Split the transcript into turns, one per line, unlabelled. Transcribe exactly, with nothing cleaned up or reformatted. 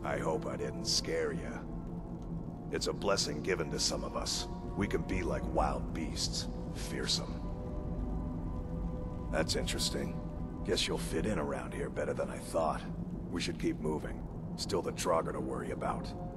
I hope I didn't scare you. It's a blessing given to some of us. We can be like wild beasts, fearsome. That's interesting. Guess you'll fit in around here better than I thought. We should keep moving. Still the Trogger to worry about.